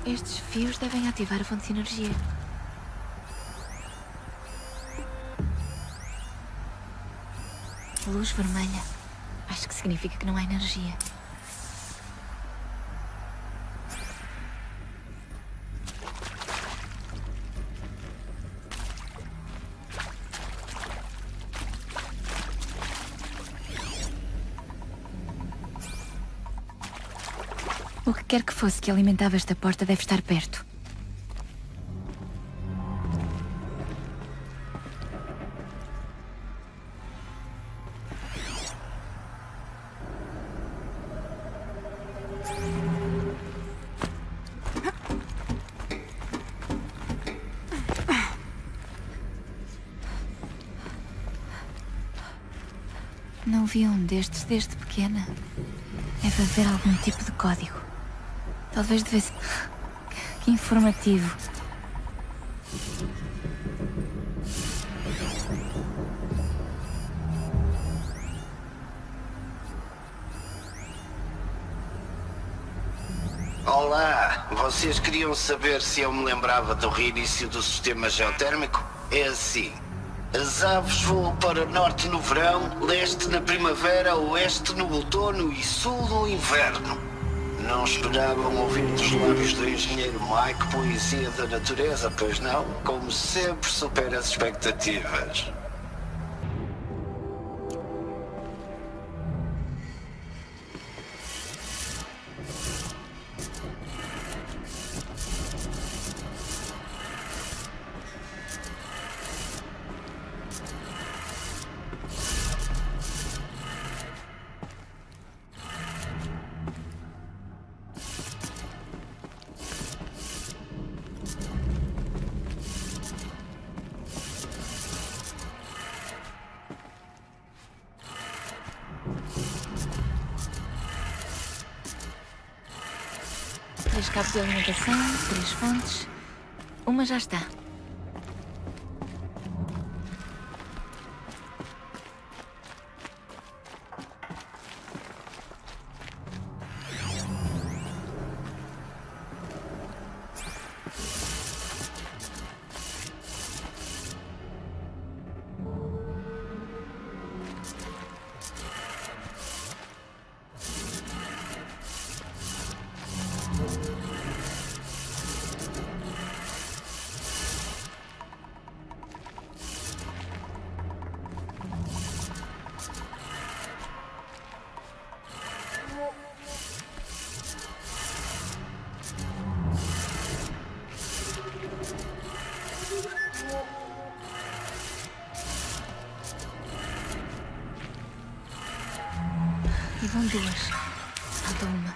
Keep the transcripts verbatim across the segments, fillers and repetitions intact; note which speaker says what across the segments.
Speaker 1: Estes fios devem ativar a fonte de energia. Luz vermelha. Acho que significa que não há energia. O que quer que fosse que alimentava esta porta deve estar perto. Não vi um destes desde pequena. Deve haver algum tipo de código. Talvez devesse... Que informativo.
Speaker 2: Olá, vocês queriam saber se eu me lembrava do reinício do sistema geotérmico? É assim. As aves voam para norte no verão, leste na primavera, oeste no outono e sul no inverno. Não esperavam ouvir dos lábios do engenheiro Mike poesia da natureza, pois não? Como sempre, supera as expectativas.
Speaker 1: Três cabos de alimentação, três fontes. Uma já está. E vão duas. Falta uma.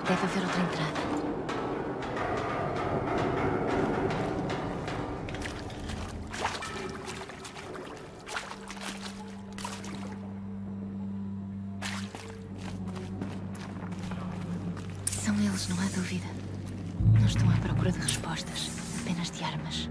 Speaker 1: Deve haver outra entrada. São eles, não há dúvida. Não estão à procura de respostas, apenas de armas.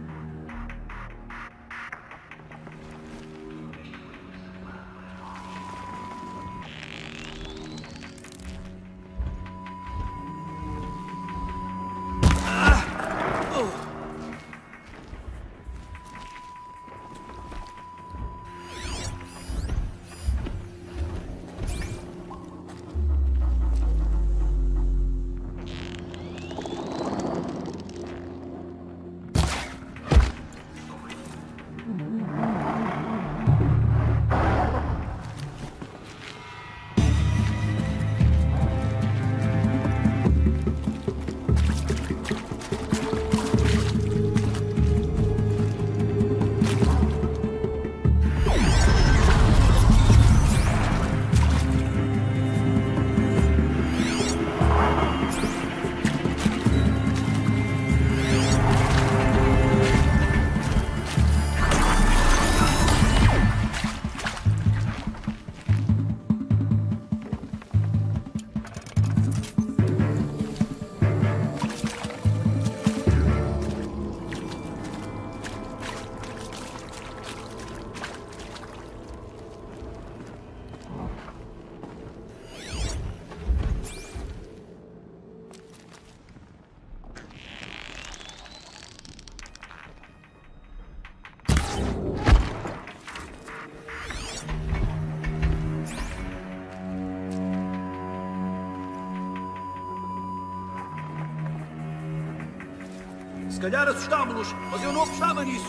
Speaker 3: Se calhar assustámo-los, mas eu não apostava nisso.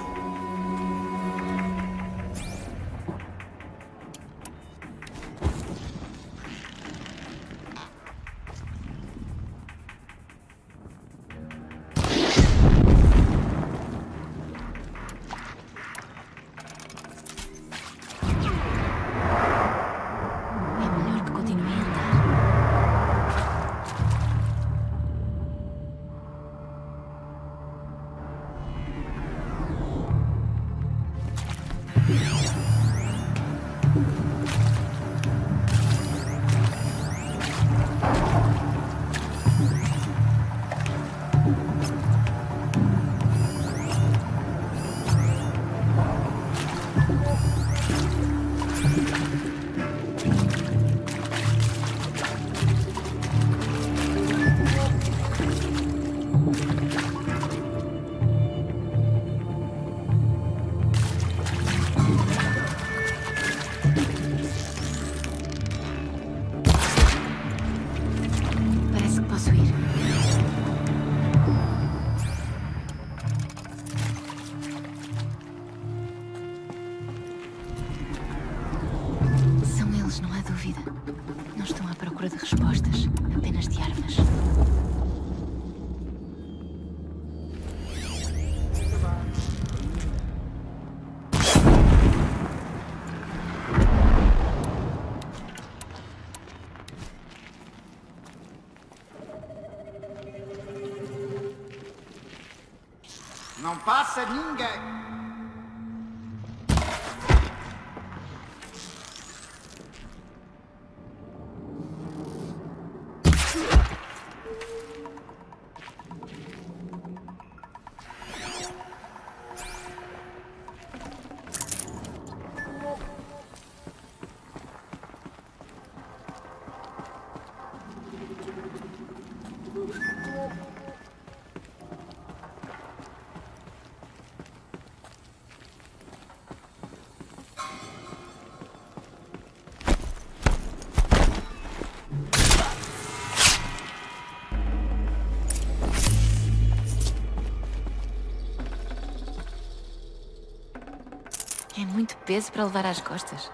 Speaker 1: É melhor que continue a andar. Parece que posso ir. São eles, não há dúvida. Não estão à procura de respostas, apenas de armas.
Speaker 4: Não passa ninguém.
Speaker 1: É muito peso para levar às costas.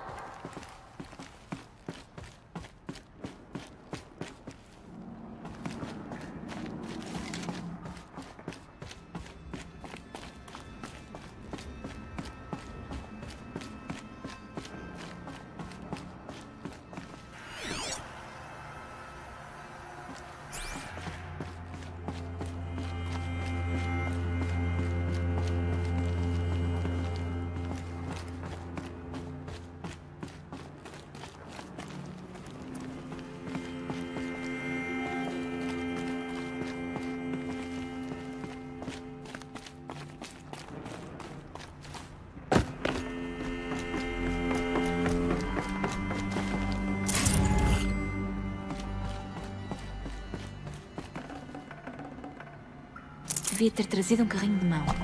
Speaker 1: Devia ter trazido um carrinho de mão.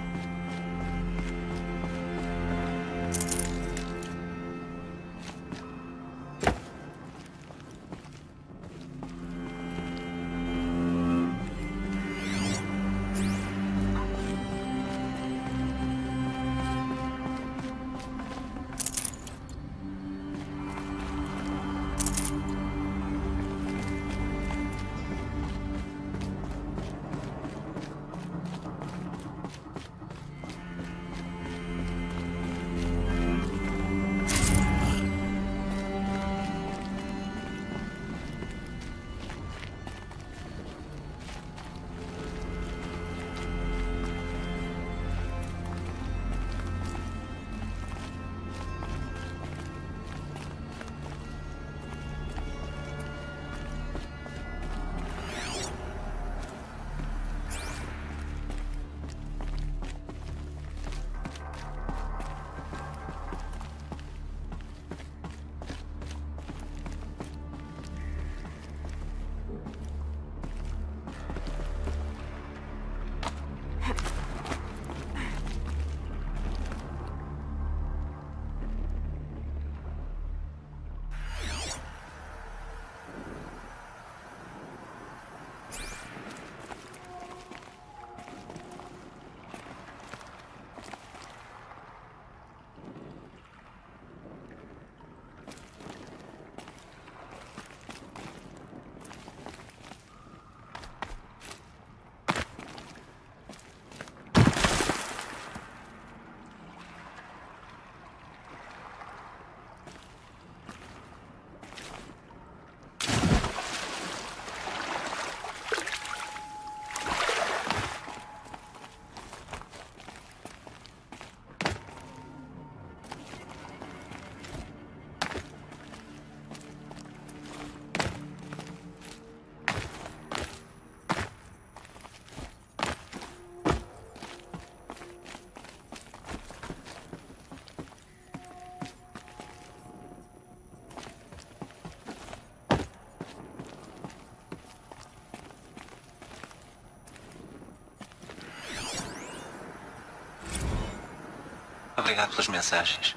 Speaker 5: Obrigado pelas mensagens.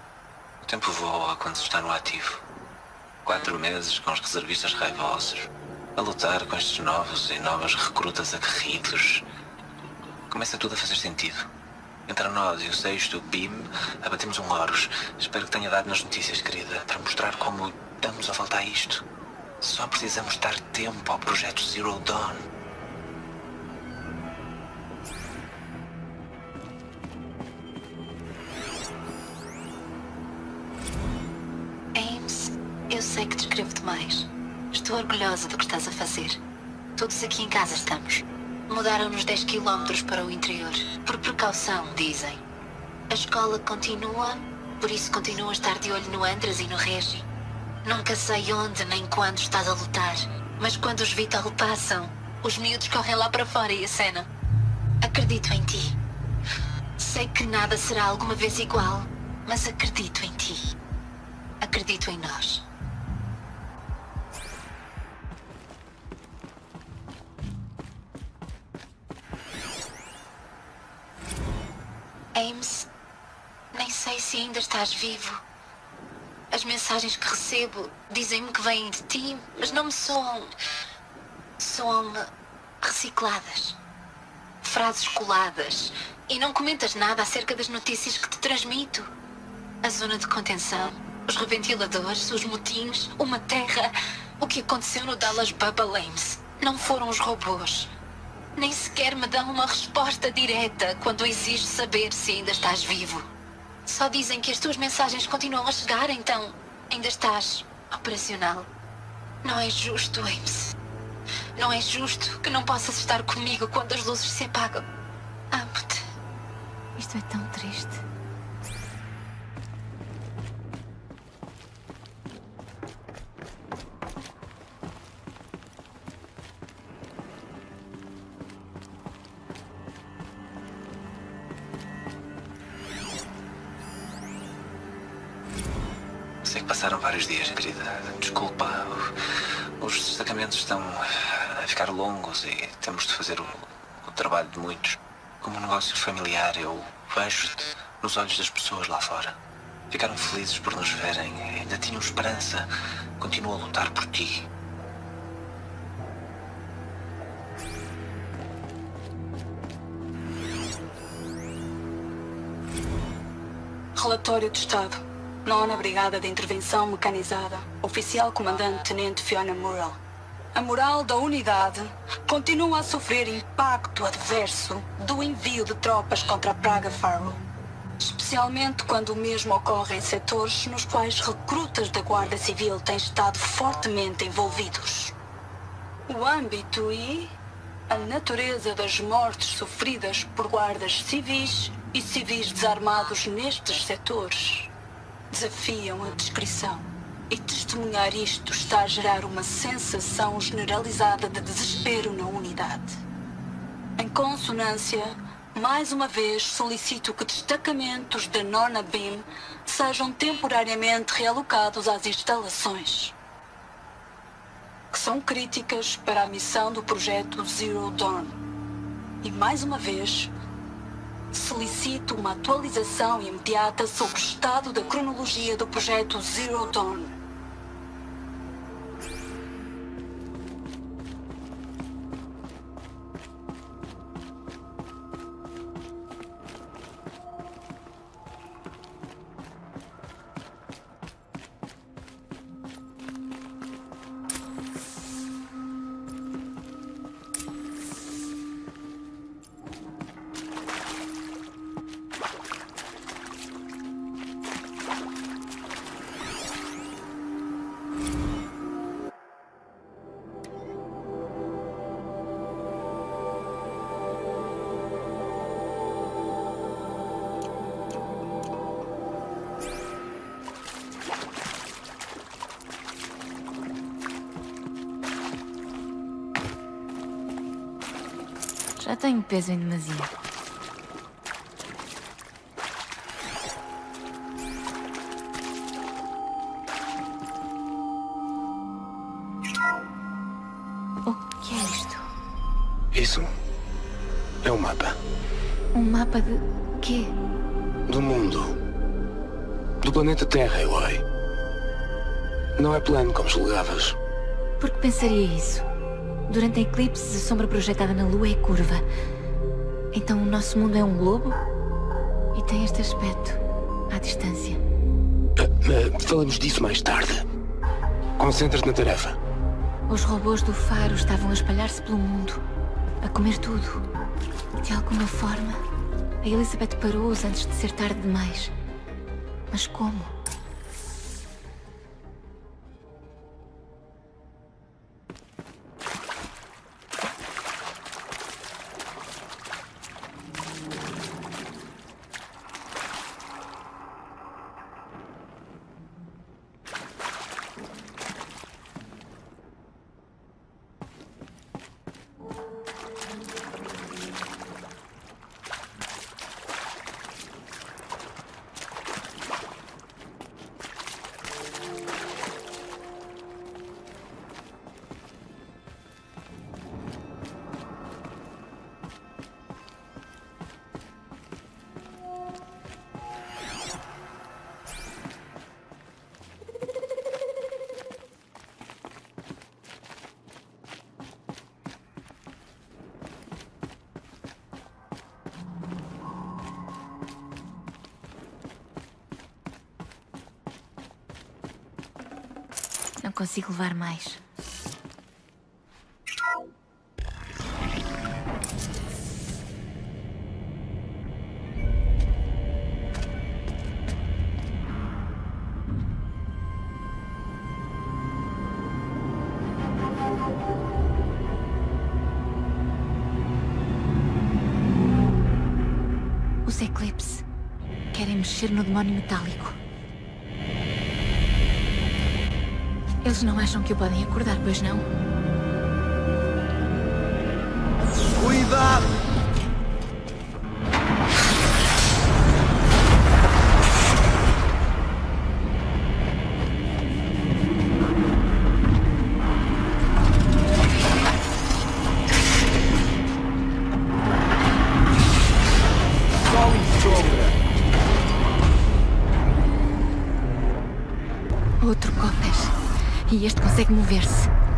Speaker 5: O tempo voa quando se está no ativo. Quatro meses com os reservistas raivosos, a lutar com estes novos e novas recrutas aguerridos. Começa tudo a fazer sentido. Entre nós e o sexto B I M, abatemos um Horus. Espero que tenha dado nas notícias, querida, para mostrar como damos a volta a isto. Só precisamos dar tempo ao projeto Zero Dawn.
Speaker 1: Eu sei que te escrevo demais. Estou orgulhosa do que estás a fazer. Todos aqui em casa estamos. Mudaram-nos dez quilómetros para o interior. Por precaução, dizem. A escola continua, por isso continuo a estar de olho no Andras e no Regi. Nunca sei onde nem quando estás a lutar, mas quando os Vital passam, os miúdos correm lá para fora e a cena. Acredito em ti. Sei que nada será alguma vez igual, mas acredito em ti. Acredito em nós. Ames, nem sei se ainda estás vivo. As mensagens que recebo dizem-me que vêm de ti, mas não me soam... soam-me recicladas. Frases coladas. E não comentas nada acerca das notícias que te transmito. A zona de contenção, os reventiladores, os motins, uma terra... O que aconteceu no Dallas Bubble, Ames, não foram os robôs. Nem sequer me dão uma resposta direta quando exijo saber se ainda estás vivo. Só dizem que as tuas mensagens continuam a chegar, então ainda estás operacional. Não é justo, Ames. Não é justo que não possas estar comigo quando as luzes se apagam. Amo-te. Isto é tão triste.
Speaker 5: Sei que passaram vários dias, querida. Desculpa. Os destacamentos estão a ficar longos e temos de fazer o, trabalho de muitos, como um negócio familiar. Eu vejo-te nos olhos das pessoas lá fora. Ficaram felizes por nos verem, ainda tinham esperança. Continuo a lutar por ti.
Speaker 6: Relatório de Estado. Nona Brigada de Intervenção Mecanizada. Oficial Comandante Tenente Fiona Murrell. A moral da unidade continua a sofrer impacto adverso do envio de tropas contra a Praga Farrow. Especialmente quando o mesmo ocorre em setores nos quais recrutas da Guarda Civil têm estado fortemente envolvidos. O âmbito e a natureza das mortes sofridas por guardas civis e civis desarmados nestes setores desafiam a descrição. E testemunhar isto está a gerar uma sensação generalizada de desespero na unidade. Em consonância, mais uma vez solicito que destacamentos da Nona B I M sejam temporariamente realocados às instalações, que são críticas para a missão do projeto Zero Dawn. E mais uma vez, solicito uma atualização imediata sobre o estado da cronologia do projeto Zero Dawn.
Speaker 7: Já tenho peso em demasia. O que é isto?
Speaker 8: Isso é um mapa.
Speaker 7: Um mapa de quê?
Speaker 8: Do mundo. Do planeta Terra, Eloy. Não é plano como julgavas.
Speaker 7: Por que pensaria isso? Durante eclipses, a sombra projetada na Lua é curva. Então o nosso mundo é um globo? E tem este aspecto, à distância.
Speaker 8: Uh, uh, falamos disso mais tarde. Concentra-te na tarefa.
Speaker 7: Os robôs do faro estavam a espalhar-se pelo mundo, a comer tudo. De alguma forma, a Elizabeth parou-os antes de ser tarde demais. Mas como? Não consigo levar mais. Os Eclipse querem mexer no demónio metálico. Eles não acham que o podem acordar, pois não?
Speaker 3: Cuidado!
Speaker 7: Outro Kotesh. E este consegue mover-se.